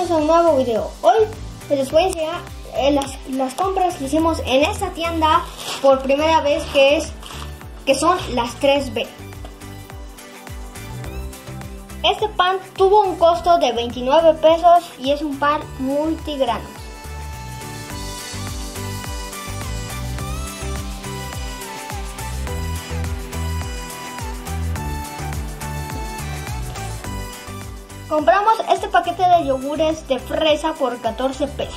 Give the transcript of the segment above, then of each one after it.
bienvenidos a un nuevo video. Hoy les voy a enseñar las compras que hicimos en esta tienda por primera vez, que son las 3B. Este pan tuvo un costo de 29 pesos y es un pan multigrano. Compramos este paquete de yogures de fresa por 14 pesos.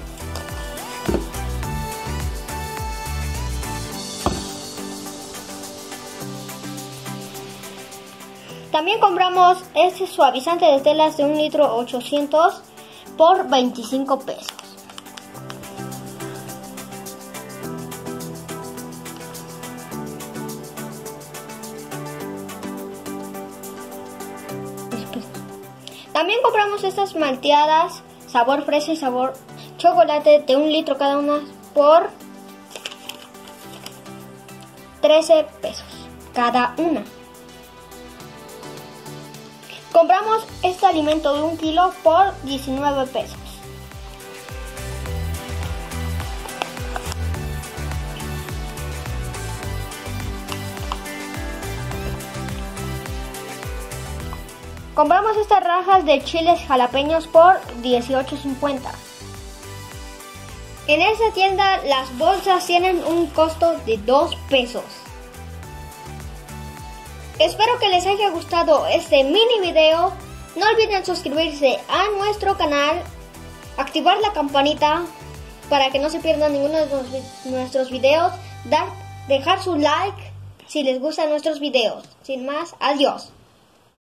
También compramos este suavizante de telas de 1 litro 800 por 25 pesos. También compramos estas malteadas sabor fresa y sabor chocolate de 1 litro cada una por 13 pesos cada una. Compramos este alimento de 1 kilo por 19 pesos. Compramos estas rajas de chiles jalapeños por 18.50. En esta tienda las bolsas tienen un costo de 2 pesos. Espero que les haya gustado este mini video. No olviden suscribirse a nuestro canal, activar la campanita para que no se pierdan ninguno de nuestros videos, dejar su like si les gustan nuestros videos. Sin más, adiós.